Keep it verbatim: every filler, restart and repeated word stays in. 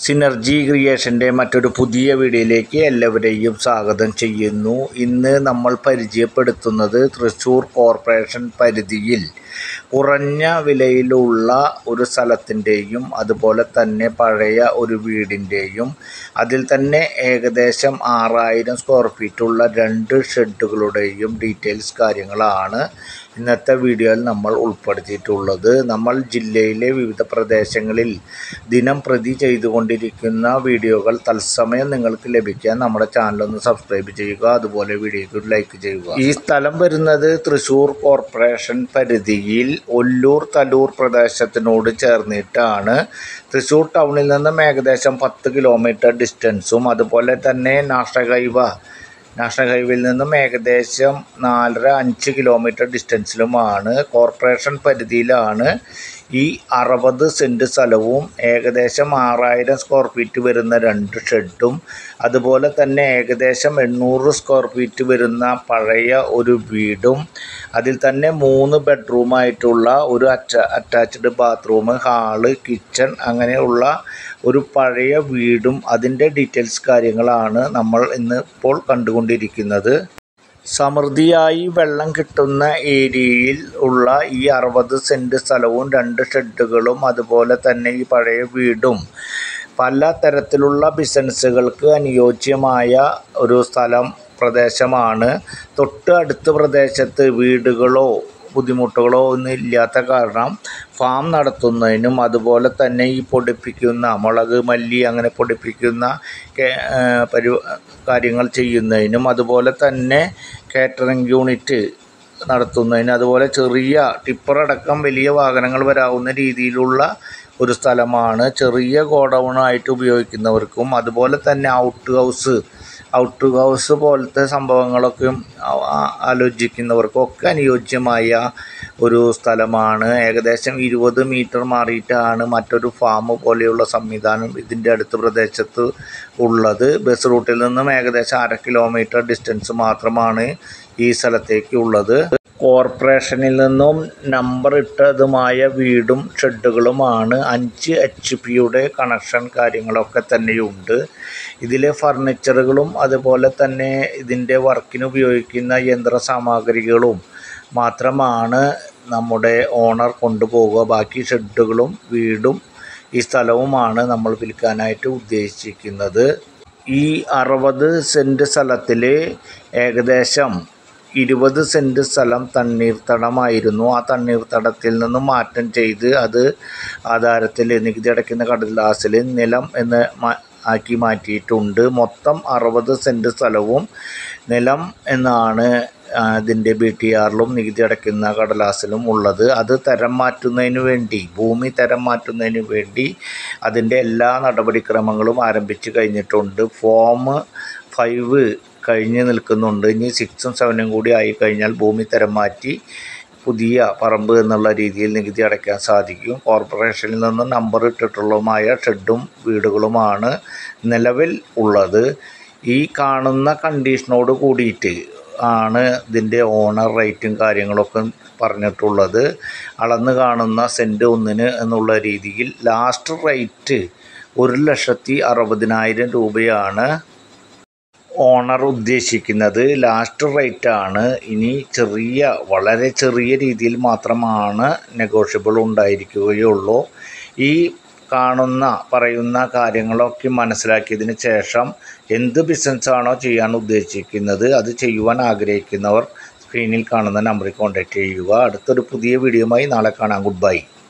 Synergy ക്രിയേഷൻ്റെ മറ്റൊരു പുതിയ വീഡിയോയിലേക്ക് എല്ലാവരെയും സ്വാഗതം ചെയ്യുന്നു. ഇന്ന് നമ്മൾ പരിചയപ്പെടുത്തുന്നത് തൃശ്ശൂർ കോർപ്പറേഷൻ പരിധിയിൽ കുറഞ്ഞ വിലയിലുള്ള ഒരു സ്ഥലത്തിൻ്റെയും അതുപോലെ തന്നെ പഴയ ഒരു വീടിൻ്റെയും അതിൽ തന്നെ ഏകദേശം ആറായിരം സ്ക്വയർ ഫീറ്റുള്ള രണ്ട് ഷെഡുകളുടെയും ഡീറ്റെയിൽസ് കാര്യങ്ങളാണ് ഇന്നത്തെ വീഡിയോയിൽ നമ്മൾ ഉൾപ്പെടുത്തിയിട്ടുള്ളത്. നമ്മൾ ജില്ലയിലെ വിവിധ പ്രദേശങ്ങളിൽ ദിനം പ്രതി ചെയ്തുകൊണ്ടിരിക്കുന്ന വീഡിയോകൾ തത്സമയം നിങ്ങൾക്ക് ലഭിക്കാൻ നമ്മുടെ ചാനലൊന്ന് സബ്സ്ക്രൈബ് ചെയ്യുക, അതുപോലെ വീഡിയോയ്ക്ക് ലൈക്ക് ചെയ്യുക. ഈ സ്ഥലം വരുന്നത് തൃശ്ശൂർ കോർപ്പറേഷൻ പരിധിയിൽ ഒല്ലൂർ തലൂർ പ്രദേശത്തിനോട് ചേർന്നിട്ടാണ്. തൃശ്ശൂർ ടൗണിൽ നിന്നും ഏകദേശം പത്ത് കിലോമീറ്റർ ഡിസ്റ്റൻസും അതുപോലെ തന്നെ നാഷണൽ ഹൈവേ നാഷണൽ ഹൈവേയിൽ നിന്നും ഏകദേശം നാലര അഞ്ച് കിലോമീറ്റർ ഡിസ്റ്റൻസിലുമാണ്. കോർപ്പറേഷൻ പരിധിയിലാണ് ഈ അറുപത് സെൻറ്റ് സ്ഥലവും ഏകദേശം ആറായിരം സ്ക്വയർ ഫീറ്റ് വരുന്ന രണ്ട് ഷെഡും അതുപോലെ തന്നെ ഏകദേശം എണ്ണൂറ് സ്ക്വയർ ഫീറ്റ് വരുന്ന പഴയ ഒരു വീടും അതിൽ തന്നെ മൂന്ന് ബെഡ്റൂമായിട്ടുള്ള ഒരു അറ്റ അറ്റാച്ച്ഡ് ബാത്റൂം, ഹാള്, കിച്ചൺ അങ്ങനെയുള്ള ഒരു പഴയ വീടും അതിൻ്റെ ഡീറ്റെയിൽസ് കാര്യങ്ങളാണ് നമ്മൾ ഇന്ന് ഇപ്പോൾ കണ്ടുകൊണ്ടിരിക്കുന്നത്. സമൃദ്ധിയായി വെള്ളം കിട്ടുന്ന ഏരിയയിൽ ഉള്ള ഈ അറുപത് സെൻറ്റ് സ്ഥലവും രണ്ട് ഷെഡുകളും അതുപോലെ തന്നെ ഈ പഴയ വീടും പല തരത്തിലുള്ള ബിസിനസ്സുകൾക്ക് അനുയോജ്യമായ ഒരു സ്ഥലം പ്രദേശമാണ്. തൊട്ട് അടുത്ത പ്രദേശത്ത് വീടുകളോ ബുദ്ധിമുട്ടുകളോ ഒന്നും ഇല്ലാത്ത കാരണം ഫാം നടത്തുന്നതിനും അതുപോലെ തന്നെ ഈ പൊടിപ്പിക്കുന്ന മുളക്, മല്ലി അങ്ങനെ പൊടിപ്പിക്കുന്ന പരി കാര്യങ്ങൾ ചെയ്യുന്നതിനും അതുപോലെ തന്നെ കാറ്ററിംഗ് യൂണിറ്റ് നടത്തുന്നതിന് അതുപോലെ ചെറിയ ടിപ്പറടക്കം വലിയ വാഹനങ്ങൾ വരാവുന്ന രീതിയിലുള്ള ഒരു സ്ഥലമാണ്. ചെറിയ ഗോഡൗണായിട്ട് ഉപയോഗിക്കുന്നവർക്കും അതുപോലെ തന്നെ ഔട്ട് ഹൗസ് ഔട്ട് ഹൗസ് പോലത്തെ സംഭവങ്ങളൊക്കെ ആലോചിക്കുന്നവർക്കും ഒക്കെ അനുയോജ്യമായ ഒരു സ്ഥലമാണ്. ഏകദേശം ഇരുപത് മീറ്റർ മാറിയിട്ടാണ് മറ്റൊരു ഫാം പോലെയുള്ള സംവിധാനം ഇതിൻ്റെ അടുത്ത പ്രദേശത്ത് ഉള്ളത്. ബസ് റൂട്ടിൽ നിന്നും ഏകദേശം അര കിലോമീറ്റർ ഡിസ്റ്റൻസ് മാത്രമാണ് ഈ സ്ഥലത്തേക്ക് ഉള്ളത്. കോർപ്പറേഷനിൽ നിന്നും നമ്പർ ഇട്ടതുമായ വീടും ഷെഡുകളുമാണ്. അഞ്ച് എച്ച് പിയുടെ കണക്ഷൻ കാര്യങ്ങളൊക്കെ തന്നെയുണ്ട്. ഇതിലെ ഫർണിച്ചറുകളും അതുപോലെ തന്നെ ഇതിൻ്റെ വർക്കിന് ഉപയോഗിക്കുന്ന യന്ത്ര സാമഗ്രികളും മാത്രമാണ് നമ്മുടെ ഓണർ കൊണ്ടുപോകുക. ബാക്കി ഷെഡുകളും വീടും ഈ സ്ഥലവുമാണ് നമ്മൾ വിൽക്കാനായിട്ട് ഉദ്ദേശിക്കുന്നത്. ഈ അറുപത് സെൻറ്റ് സ്ഥലത്തിൽ ഏകദേശം ഇരുപത് സെൻറ്റ് സ്ഥലം തണ്ണീർത്തടമായിരുന്നു. ആ തണ്ണീർത്തടത്തിൽ നിന്നും മാറ്റം ചെയ്ത് അത് ആധാരത്തിൽ നികുതി അടയ്ക്കുന്ന കടലാസിൽ നിലം എന്ന് ആക്കി മാറ്റിയിട്ടുണ്ട്. മൊത്തം അറുപത് സെൻറ്റ് സ്ഥലവും നിലം എന്നാണ് ഇതിൻ്റെ ബി ടി ആറിലും നികുതി അടയ്ക്കുന്ന കടലാസിലും ഉള്ളത്. അത് തരം മാറ്റുന്നതിന് വേണ്ടി ഭൂമി തരം മാറ്റുന്നതിന് വേണ്ടി അതിൻ്റെ എല്ലാ നടപടിക്രമങ്ങളും ആരംഭിച്ച് കഴിഞ്ഞിട്ടുണ്ട്. ഫോം ഫൈവ് കഴിഞ്ഞ് നിൽക്കുന്നുണ്ട്. ഇനി സിക്സും സെവനും കൂടി ആയിക്കഴിഞ്ഞാൽ ഭൂമി തരം മാറ്റി പുതിയ പറമ്പ് എന്നുള്ള രീതിയിൽ നികുതി അടയ്ക്കാൻ സാധിക്കും. കോർപ്പറേഷനിൽ നിന്ന് നമ്പർ ഇട്ടിട്ടുള്ളതുമായ ഷെഡും വീടുകളുമാണ് നിലവിൽ ഉള്ളത്. ഈ കാണുന്ന കണ്ടീഷനോട് കൂടിയിട്ട് ആണ് ഇതിൻ്റെ ഓണർ റേറ്റും കാര്യങ്ങളൊക്കെ പറഞ്ഞിട്ടുള്ളത്. അളന്ന് കാണുന്ന സെൻറ്റ് ഒന്നിന് എന്നുള്ള രീതിയിൽ ലാസ്റ്റ് റേറ്റ് ഒരു ലക്ഷത്തി അറുപതിനായിരം രൂപയാണ് ഓണർ ഉദ്ദേശിക്കുന്നത്. ലാസ്റ്റ് റേറ്റാണ്. ഇനി ചെറിയ വളരെ ചെറിയ രീതിയിൽ മാത്രമാണ് നെഗോഷ്യബിൾ ഉണ്ടായിരിക്കുകയുള്ളൂ. ഈ കാണുന്ന പറയുന്ന കാര്യങ്ങളൊക്കെ മനസ്സിലാക്കിയതിന് ശേഷം എന്ത് ബിസിനസ്സാണോ ചെയ്യാൻ ഉദ്ദേശിക്കുന്നത് അത് ചെയ്യുവാൻ ആഗ്രഹിക്കുന്നവർ സ്ക്രീനിൽ കാണുന്ന നമ്പറിൽ കോൺടാക്റ്റ് ചെയ്യുക. അടുത്തൊരു പുതിയ വീഡിയോയുമായി നാളെ കാണാം. Good bye.